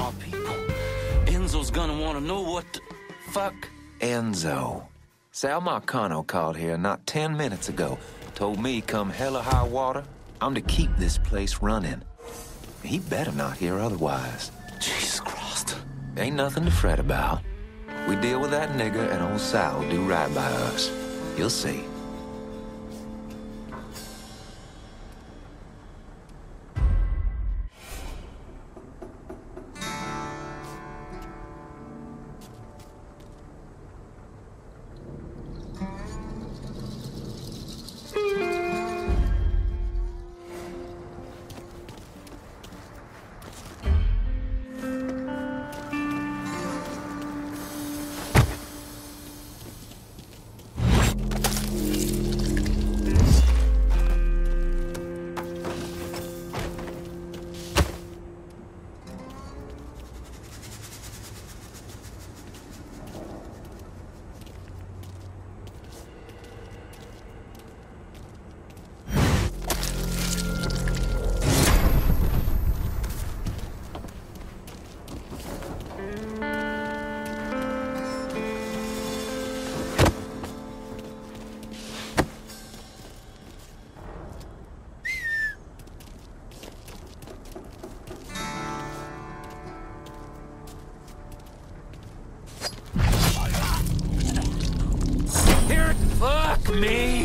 our people. Enzo's gonna wanna know what the fuck. Enzo. Sal Marcano called here not 10 minutes ago. Told me come hell or high water, I'm to keep this place running. He better not hear otherwise. Jesus Christ. Ain't nothing to fret about. We deal with that nigger and old Sal will do right by us. You'll see. Fuck me!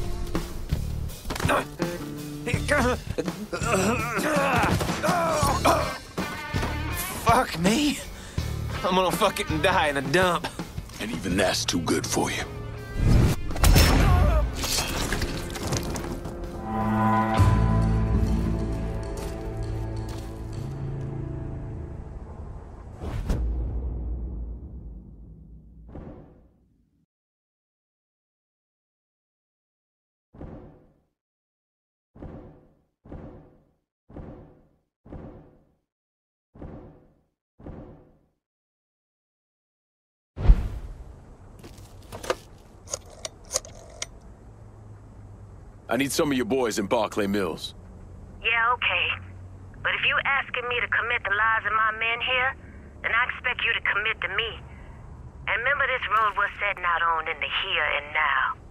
Fuck me? I'm gonna fucking die in a dump. And even that's too good for you. I need some of your boys in Barclay Mills. Yeah, okay. But if you asking me to commit the lives of my men here, then I expect you to commit to me. And remember, this road we're setting out on in the here and now.